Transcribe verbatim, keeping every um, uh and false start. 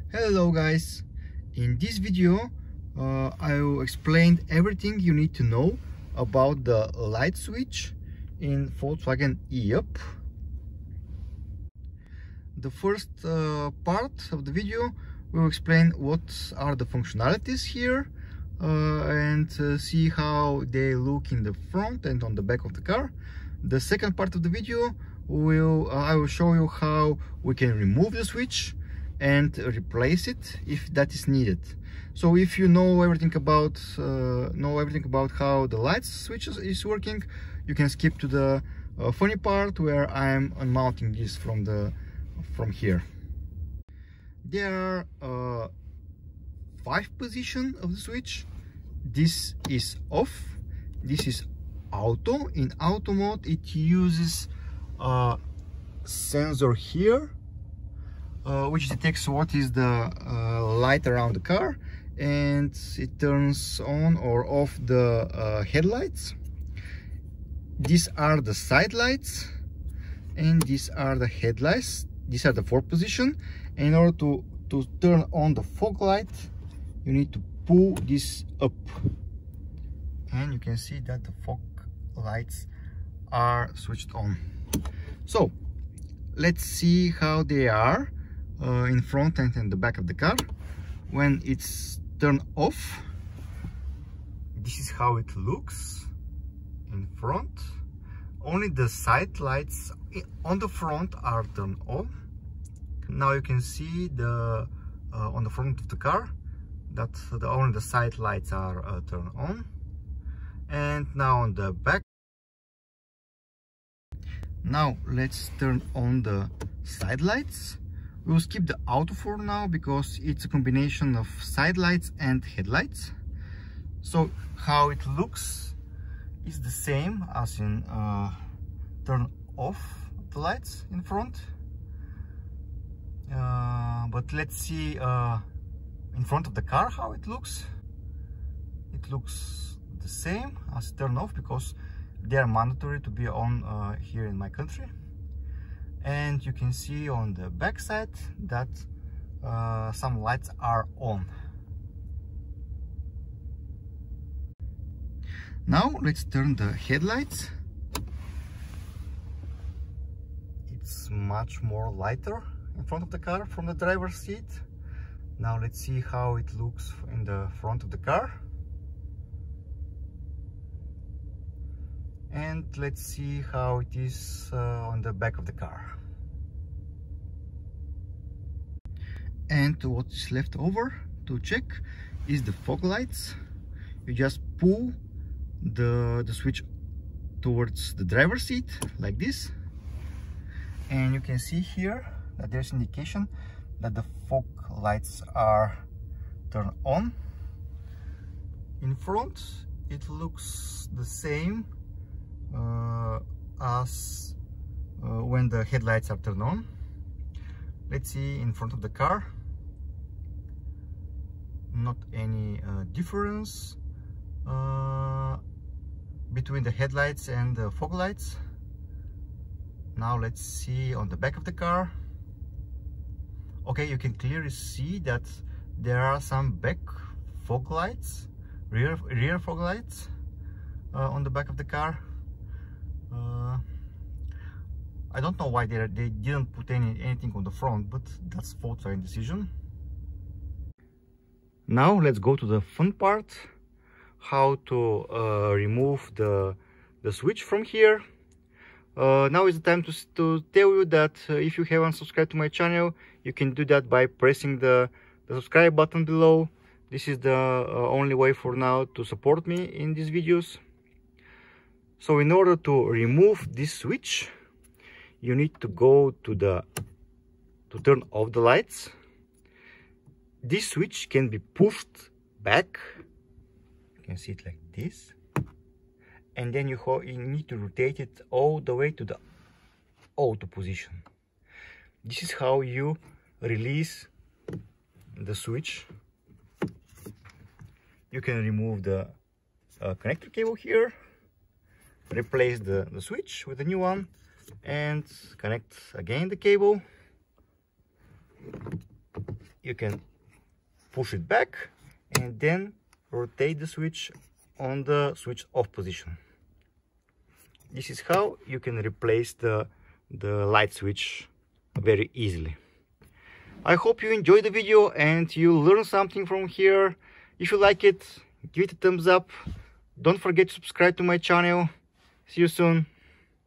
Hello guys, in this video uh, I will explain everything you need to know about the light switch in Volkswagen e-up. The first uh, part of the video will explain what are the functionalities here uh, and uh, see how they look in the front and on the back of the car. The second part of the video will uh, I will show you how we can remove the switch and replace it if that is needed. So if you know everything about uh, know everything about how the light switch is working, you can skip to the uh, funny part where I'm unmounting this from the from here. There are uh, five positions of the switch. This is off, this is auto. In auto mode it uses a sensor here Uh, which detects what is the uh, light around the car, and it turns on or off the uh, headlights. These are the side lights and these are the headlights. These are the four position. And in order to to turn on the fog light, you need to pull this up, and you can see that the fog lights are switched on. So let's see how they are Uh, in front and in the back of the car. When it's turned off, this is how it looks in front. Only the side lights on the front are turned on. Now you can see the uh, on the front of the car that the, only the side lights are uh, turned on. And now on the back, now let's turn on the side lights. We'll skip the auto for now because it's a combination of side lights and headlights. So how it looks is the same as in uh, turn off the lights in front. Uh, but let's see uh, in front of the car how it looks. It looks the same as turn off because they are mandatory to be on uh, here in my country. And you can see on the back side that uh, some lights are on. Now let's turn the headlights. It's much more lighter in front of the car from the driver's seat. Now let's see how it looks in the front of the car. And let's see how it is uh, on the back of the car. And what's left over to check is the fog lights. You just pull the, the switch towards the driver's seat like this, and you can see here that there's indication that the fog lights are turned on. In front it looks the same Uh, as uh, when the headlights are turned on. Let's see in front of the car, not any uh, difference uh, between the headlights and the fog lights. Now let's see on the back of the car. Okay, you can clearly see that there are some back fog lights, rear rear fog lights uh, on the back of the car. Uh, I don't know why they they didn't put any anything on the front, but that's Volkswagen decision. Now let's go to the fun part: how to uh, remove the the switch from here. Uh, now is the time to to tell you that uh, if you haven't subscribed to my channel, you can do that by pressing the the subscribe button below. This is the uh, only way for now to support me in these videos. So in order to remove this switch, you need to go to the to turn off the lights. This switch can be pushed back. You can see it like this, and then you, you need to rotate it all the way to the auto position. This is how you release the switch. You can remove the uh, connector cable here, replace the, the switch with a new one, and connect again the cable. you can push it back and then rotate the switch on the switch off position. This is how you can replace the, the light switch very easily. I hope you enjoyed the video and you learned something from here. If you like it, give it a thumbs up. Don't forget to subscribe to my channel. See you soon.